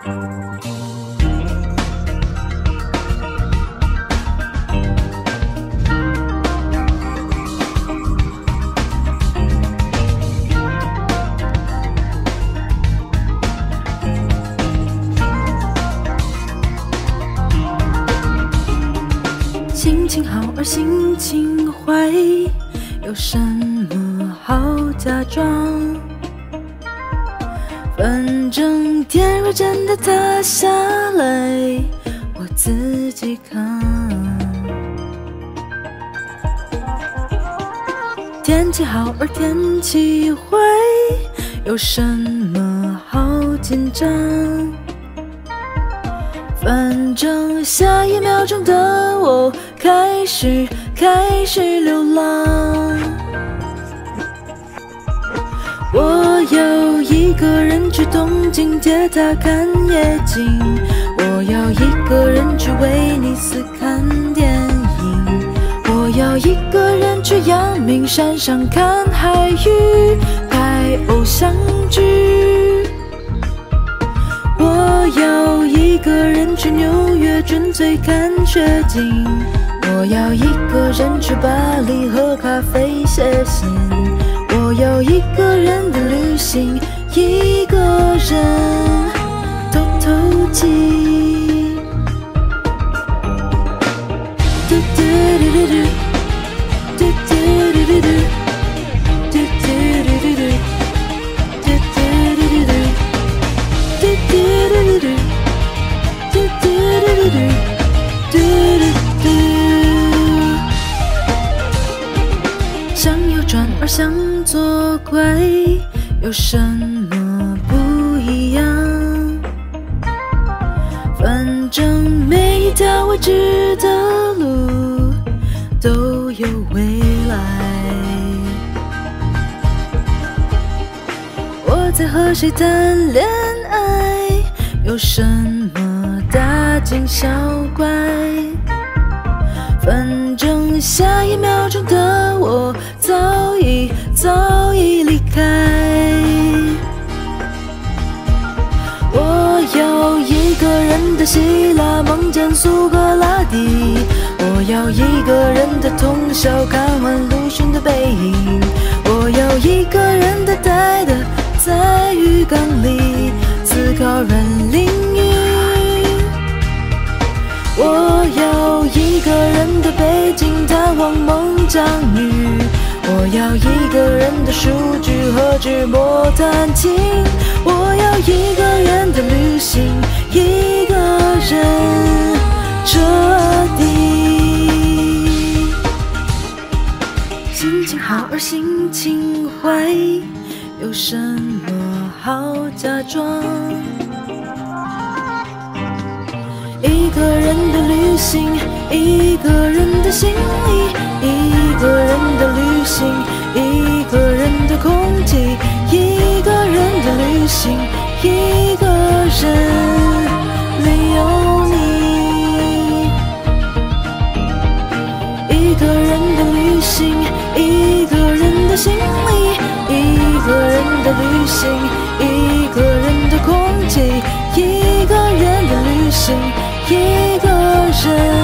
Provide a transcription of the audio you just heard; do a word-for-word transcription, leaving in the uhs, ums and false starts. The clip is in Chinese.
心情好而心情坏，有什么好假装？反正天若真的塌下来，我自己扛。天气好而天气坏，有什么好紧张？反正下一秒钟的我开始开始流浪。我要一个人去东京铁塔看夜景，我要一个人去威尼斯看电影，我要一个人去阳明山上看海域拍偶像剧，我要一个人去纽约纯粹看雪景，我要一个人去巴黎喝咖啡写信，我要一个人的旅行，一个人透透气。嘟嘟嘟嘟嘟，嘟嘟嘟嘟嘟，嘟嘟嘟嘟嘟，嘟嘟嘟嘟嘟，嘟嘟嘟嘟嘟，嘟嘟嘟嘟嘟，嘟嘟嘟。想右转而想左拐，有什么不一样？反正每一条未知的路都有未来。我在和谁谈恋爱？有什么大惊小怪？反正下一秒钟的我早已早已离开。我要一个人的希腊梦见苏格拉底，我要一个人的通宵看完鲁迅的背影，我要一个人的呆的在浴缸里思考软淋浴，我要一个人的北京探望孟姜女，我要一个人的数据和纸墨弹琴，我要一个人的旅行，一个人彻底。心情好而心情坏，有什么好假装？一个人的旅行，一个人的行李，一个人的旅行，一个人的空气，一个人的旅行，一个人里有你。一个人的旅行，一个人的行李，一个人的旅行，一个人的空气，一个人的旅行，一个人